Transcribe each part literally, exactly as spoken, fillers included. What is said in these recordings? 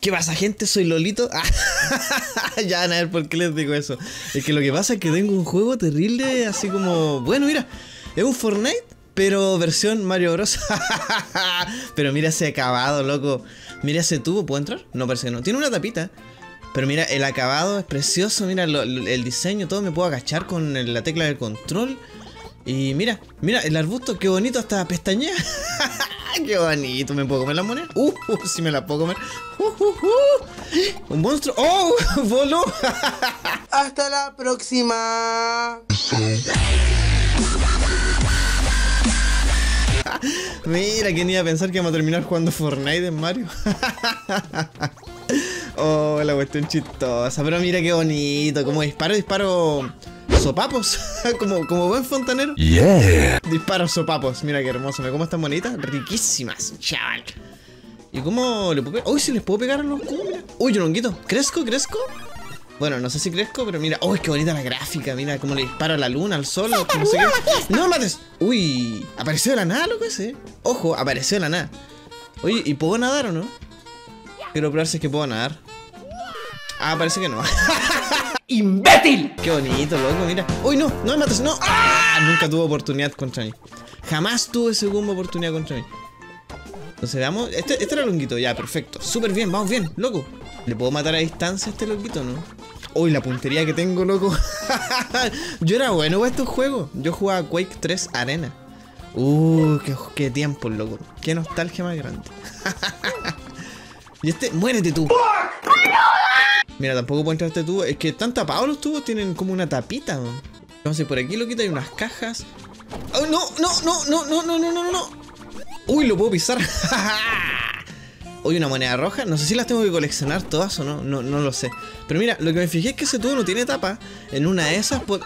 ¿Qué pasa, gente? Soy Lolito. Ya van a ver por qué les digo eso. Es que lo que pasa es que tengo un juego terrible, así como... Bueno, mira, es un Fortnite, pero versión Mario Bros. Pero mira ese acabado, loco. Mira ese tubo, ¿puedo entrar? No, parece que no. Tiene una tapita. Pero mira, el acabado es precioso. Mira, lo, el diseño, todo. Me puedo agachar con el, la tecla del control. Y mira, mira, el arbusto, qué bonito, hasta pestañea. Qué bonito, ¿me puedo comer la moneda? Uh, uh sí me la puedo comer. Uh, uh, uh. Un monstruo. ¡Oh! ¡Voló! Hasta la próxima. Mira, ¿quién iba a pensar que íbamos a terminar jugando Fortnite en Mario? Oh, la cuestión chistosa. Pero mira qué bonito. Como disparo, disparo sopapos. como, como buen fontanero. Yeah. Disparo sopapos. Mira qué hermoso. ¿Me como estas bonitas? Riquísimas, chaval. ¿Y cómo le puedo pegar? Uy, si les puedo pegar a los cubos, mira. Uy, un honguito. ¿Crezco? ¿Crezco? Bueno, no sé si crezco, pero mira. Uy, qué bonita la gráfica. Mira cómo le disparo a la luna, al sol. No, no sé qué. ¡No me mates! Uy, apareció de la nada, loco ese. Ojo, apareció de la nada. Oye, ¿y puedo nadar o no? Quiero probar si es que puedo nadar. Ah, parece que no. ¡Imbécil! Qué bonito, loco, mira. Uy, no, no me mates, no. ¡Ah! Nunca tuvo oportunidad contra mí. Jamás tuve segunda oportunidad contra mí. Entonces veamos. Este, este era el honguito, ya, perfecto. Súper bien, vamos bien, loco. ¿Le puedo matar a distancia a este loquito, no? Uy, la puntería que tengo, loco. Yo era bueno para estos juegos. Yo jugaba Quake tres Arena. Uh, qué, qué tiempo, loco. Qué nostalgia más grande. Y este, muérete tú. Mira, tampoco puedo entrar a este tubo. Es que están tapados los tubos, tienen como una tapita, ¿no? Vamos a ir por aquí, loquito, hay unas cajas. Oh, no, no, no, no, no, no, no, no, no. Uy, lo puedo pisar. Uy, una moneda roja. No sé si las tengo que coleccionar todas o no. No, no lo sé. Pero mira, lo que me fijé es que ese tubo no tiene tapa. En una de esas pod...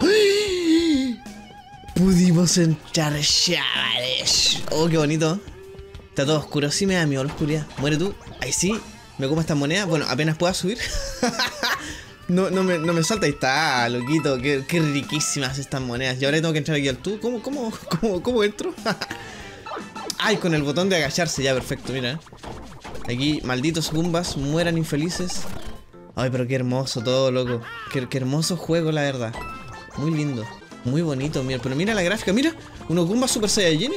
pudimos entrar, chavales. Oh, qué bonito. Está todo oscuro. Sí me da miedo la oscuridad. Muere tú. Ahí sí. Me como estas monedas. Bueno, apenas pueda subir. no, no, me, no me salta. Ahí está, loquito. Qué, qué riquísimas estas monedas. Y ahora tengo que entrar aquí al tubo. ¿Cómo, cómo, cómo, cómo entro? Ay, con el botón de agacharse. Ya, perfecto, mira. Aquí, malditos Goombas, mueran infelices. Ay, pero qué hermoso todo, loco. Qué, qué hermoso juego, la verdad. Muy lindo. Muy bonito, mira. Pero mira la gráfica, mira. Unos Goombas Super Saiyajin.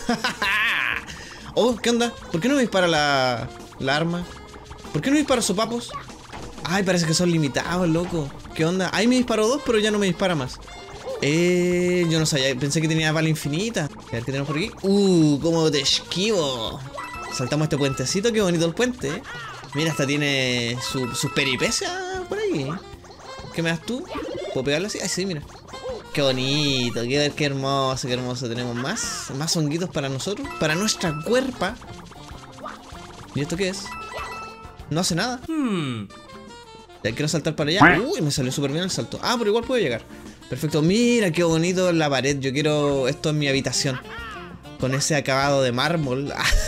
Oh, ¿qué onda? ¿Por qué no me dispara la, la arma? ¿Por qué no me dispara sopapos? Ay, parece que son limitados, loco. ¿Qué onda? Ahí me disparó dos, pero ya no me dispara más. Eh, yo no sabía, pensé que tenía bala infinita. A ver qué tenemos por aquí. Uh, cómo te esquivo. Saltamos este puentecito, qué bonito el puente, ¿eh? Mira, hasta tiene su, sus peripecias por ahí. ¿Qué me das tú? ¿Puedo pegarle así? Ay, sí, mira. Qué bonito, qué, qué hermoso, qué hermoso. Tenemos más, más honguitos para nosotros, para nuestra cuerpa. ¿Y esto qué es? No hace nada. Hmm. Ya quiero saltar para allá. Uy, me salió súper bien el salto. Ah, pero igual puedo llegar. Perfecto, mira qué bonito la pared. Yo quiero esto en mi habitación. Con ese acabado de mármol.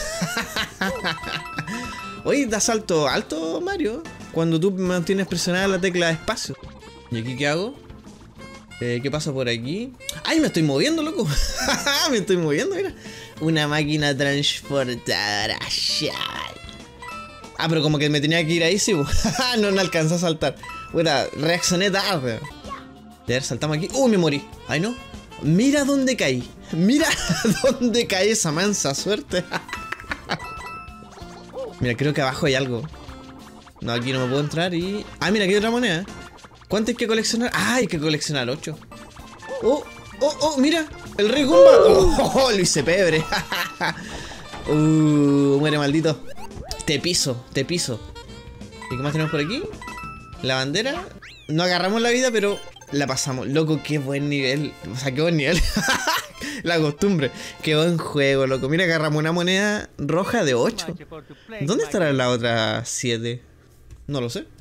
Oye, da salto alto, Mario, cuando tú mantienes presionada la tecla de espacio. ¿Y aquí qué hago? Eh, ¿Qué pasa por aquí? ¡Ay, me estoy moviendo, loco! Me estoy moviendo, mira. Una máquina transportadora. Ah, pero como que me tenía que ir ahí, sí. No, no alcanzó a saltar. Bueno, reaccioné tarde. A ver, saltamos aquí. ¡Uy, me morí! ¡Ay, no! Mira dónde caí. Mira dónde cae esa mansa suerte. Mira, creo que abajo hay algo. No, aquí no me puedo entrar y... Ah, mira, aquí hay otra moneda. ¿Cuánto hay que coleccionar? Ah, hay que coleccionar ocho. Oh, oh, oh, mira. El rey Goomba. Oh, oh, lo hice pebre. Uh, muere maldito. Te piso, te piso. ¿Y qué más tenemos por aquí? La bandera. No agarramos la vida, pero la pasamos. Loco, qué buen nivel. O sea, qué buen nivel. La costumbre. Qué buen juego, loco. Mira, agarramos una moneda roja de ocho. ¿Dónde estará la otra siete? No lo sé.